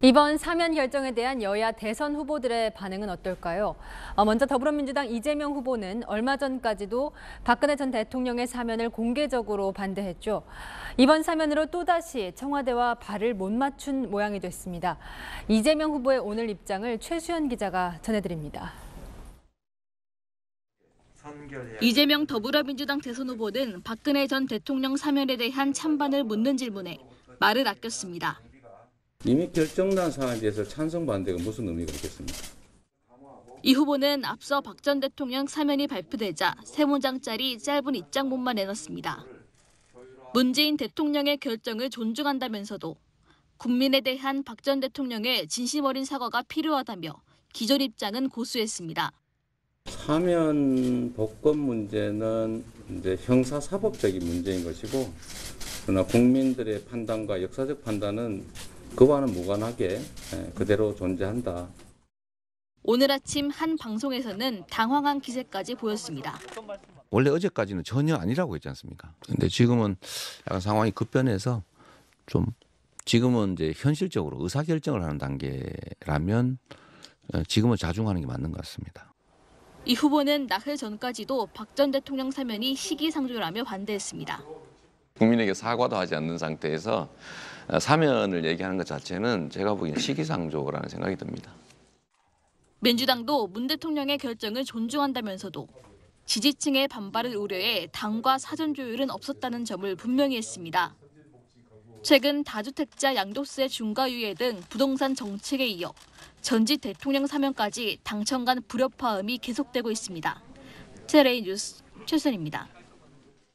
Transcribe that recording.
이번 사면 결정에 대한 여야 대선 후보들의 반응은 어떨까요? 먼저 더불어민주당 이재명 후보는 얼마 전까지도 박근혜 전 대통령의 사면을 공개적으로 반대했죠. 이번 사면으로 또다시 청와대와 발을 못 맞춘 모양이 됐습니다. 이재명 후보의 오늘 입장을 최수연 기자가 전해드립니다. 이재명 더불어민주당 대선 후보는 박근혜 전 대통령 사면에 대한 찬반을 묻는 질문에 말을 아꼈습니다. 이미 결정난 사안에 대해서 찬성 반대가 무슨 의미가 있겠습니까? 이 후보는 앞서 박 전 대통령 사면이 발표되자 3문장짜리 짧은 입장문만 내놨습니다. 문재인 대통령의 결정을 존중한다면서도 국민에 대한 박 전 대통령의 진심 어린 사과가 필요하다며 기존 입장은 고수했습니다. 사면 복권 문제는 이제 형사사법적인 문제인 것이고, 그러나 국민들의 판단과 역사적 판단은 그와는 무관하게 그대로 존재한다. 오늘 아침 한 방송에서는 당황한 기세까지 보였습니다. 원래 어제까지는 전혀 아니라고 했지 않습니까? 근데 지금은 약간 상황이 급변해서 좀 지금은 이제 현실적으로 의사결정을 하는 단계라면 지금은 자중하는 게 맞는 것 같습니다. 이 후보는 나흘 전까지도 박 전 대통령 사면이 시기상조라며 반대했습니다. 국민에게 사과도 하지 않는 상태에서 사면을 얘기하는 것 자체는 제가 보기엔 시기상조라는 생각이 듭니다. 민주당도 문 대통령의 결정을 존중한다면서도 지지층의 반발을 우려해 당과 사전 조율은 없었다는 점을 분명히 했습니다. 최근 다주택자 양도세 중과유예 등 부동산 정책에 이어 전직 대통령 사면까지 당청 간 불협화음이 계속되고 있습니다. TLA 뉴스 최수연입니다.